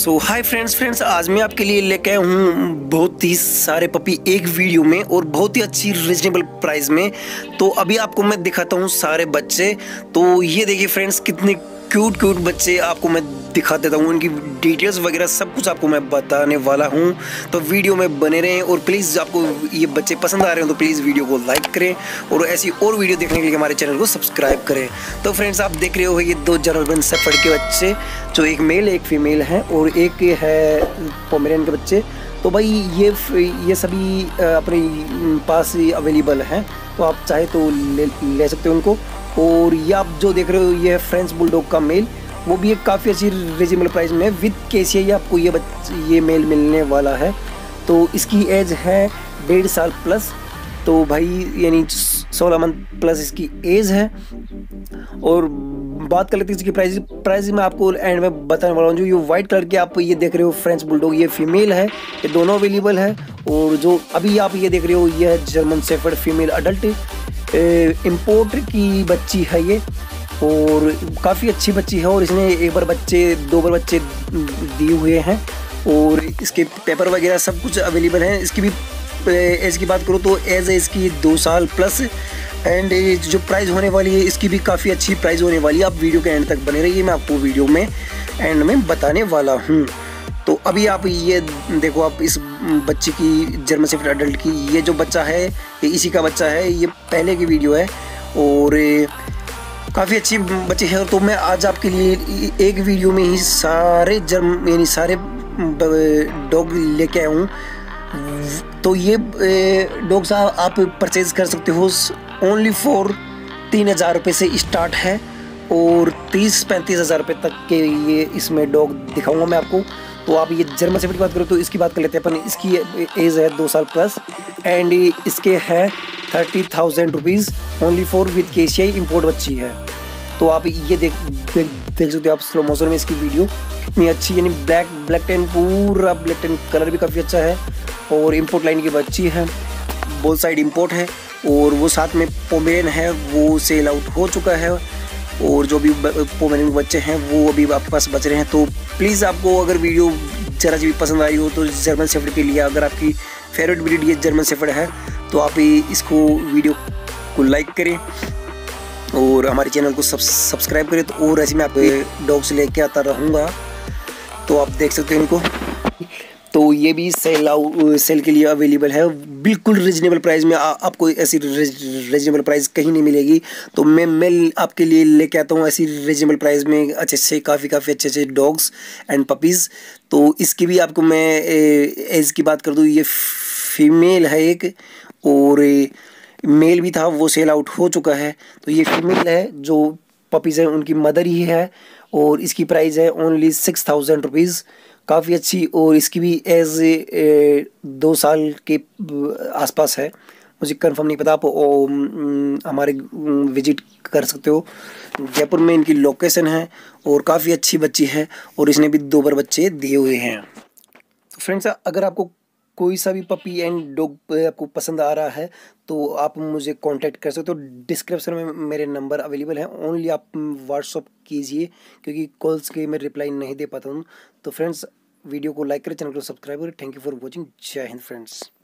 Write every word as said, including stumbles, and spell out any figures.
सो hi friends friends आज मैं आपके लिए लेके आया हूँ बहुत ही सारे पपी एक वीडियो में और बहुत ही अच्छी रीजनेबल प्राइस में। तो अभी आपको मैं दिखाता हूँ सारे बच्चे। तो ये देखिए फ्रेंड्स कितने क्यूट क्यूट बच्चे आपको मैं दिखा देता हूँ, उनकी डिटेल्स वगैरह सब कुछ आपको मैं बताने वाला हूँ। तो वीडियो में बने रहें और प्लीज़ आपको ये बच्चे पसंद आ रहे हो तो प्लीज़ वीडियो को लाइक करें और ऐसी और वीडियो देखने के लिए हमारे चैनल को सब्सक्राइब करें। तो फ्रेंड्स आप देख रहे हो ये दो जर्मन शेफर्ड के बच्चे, जो एक मेल एक फीमेल है और एक है पोमेरियन के बच्चे। तो भाई ये ये सभी अपने पास अवेलेबल हैं, तो आप चाहे तो ले, ले सकते हो उनको। और ये आप जो देख रहे हो ये है फ्रेंच बुलडॉग का मेल, वो भी एक काफ़ी अच्छी रीजनेबल प्राइस में विद केसीआई आपको ये ये मेल मिलने वाला है। तो इसकी एज है डेढ़ साल प्लस, तो भाई यानी सोलह मंथ प्लस इसकी एज है। और बात कर लेते हैं इसकी प्राइस प्राइस मैं आपको एंड में बताने वाला हूँ। जो ये वाइट कलर के आप ये देख रहे हो फ्रेंच बुलडॉग, ये फीमेल है, ये दोनों अवेलेबल है। और जो अभी आप ये देख रहे हो ये है German shepherd female adult, import की बच्ची है ये और काफ़ी अच्छी बच्ची है। और इसने एक बार बच्चे दो बार बच्चे दिए हुए हैं और इसके पेपर वगैरह सब कुछ अवेलेबल है। इसकी भी एज की बात करूँ तो एज है इसकी दो साल प्लस। एंड जो प्राइस होने वाली है इसकी भी काफ़ी अच्छी प्राइस होने वाली है। आप वीडियो के एंड तक बने रहिए, मैं आपको वीडियो में एंड में बताने वाला हूँ। तो अभी आप ये देखो, आप इस बच्चे की जर्मन शेफर्ड अडल्ट की ये जो बच्चा है ये इसी का बच्चा है, ये पहले की वीडियो है और काफ़ी अच्छी बच्ची है। तो मैं आज आपके लिए एक वीडियो में ही सारे जर्म यानी सारे डॉग लेके आया हूँ। तो ये डॉग्स आप परचेज कर सकते हो ओनली फॉर तीन हज़ार रुपये से स्टार्ट है और तीस पैंतीस हज़ार रुपये तक के ये इसमें डॉग दिखाऊंगा मैं आपको। तो आप ये जर्मन शेफर्ड की बात करो तो इसकी बात कर लेते हैं अपन। इसकी एज है दो साल प्लस एंड इसके है thirty thousand rupees only for with KCI import बच्ची है। तो आप ये देख देख, देख सकते हो आप स्लो मोशन में इसकी वीडियो कितनी अच्छी, यानी ब्लैक ब्लैक टेन पूरा ब्लैक टेन कलर भी काफ़ी अच्छा है और इम्पोर्ट लाइन की बच्ची है, बोथ साइड इम्पोर्ट है। और वो साथ में पोमेरियन है, वो सेल आउट हो चुका है और जो भी पोमेरियन बच्चे हैं वो अभी आपके पास बच रहे हैं। तो प्लीज़ आपको अगर वीडियो ज़रा सी भी पसंद आई हो तो जर्मन शेफर्ड के लिए अगर आपकी फेवरेट ब्रीड ये जर्मन शेफर्ड है तो आप इसको वीडियो को लाइक करें और हमारे चैनल को सब्सक्राइब करें। तो और ऐसे मैं आपके डॉग्स लेके आता रहूँगा, तो आप देख सकते हैं इनको। तो ये भी सेल आउट सेल के लिए अवेलेबल है, बिल्कुल रीजनेबल प्राइस में। आ, आपको ऐसी रीजनेबल प्राइस कहीं नहीं मिलेगी। तो मैं मैं आपके लिए लेके आता हूँ ऐसी रीजनेबल प्राइस में अच्छे अच्छे काफ़ी काफ़ी अच्छे अच्छे डॉग्स एंड पपीज़। तो इसकी भी आपको मैं एज की बात कर दूँ, ये फीमेल है एक और मेल भी था, वो सेल आउट हो चुका है। तो ये फीमेल है, जो पपीज़ हैं उनकी मदर ही है और इसकी प्राइस है ओनली सिक्स थाउजेंड रुपीज़, काफ़ी अच्छी। और इसकी भी एज ए, दो साल के आसपास है, मुझे कंफर्म नहीं पता। आप ओ, हमारे विजिट कर सकते हो, जयपुर में इनकी लोकेशन है और काफ़ी अच्छी बच्ची है और इसने भी दो बार बच्चे दिए हुए हैं। तो फ्रेंड्स अगर आपको कोई सा भी पपी एंड डॉग आपको पसंद आ रहा है तो आप मुझे कांटेक्ट कर सकते हो। डिस्क्रिप्शन में मेरे नंबर अवेलेबल हैं, ओनली आप व्हाट्सअप कीजिए क्योंकि कॉल्स के मैं रिप्लाई नहीं दे पाता हूँ। तो फ्रेंड्स वीडियो को लाइक करें, चैनल को सब्सक्राइब करें। Thank you for watching. जय हिंद फ्रेंड्स।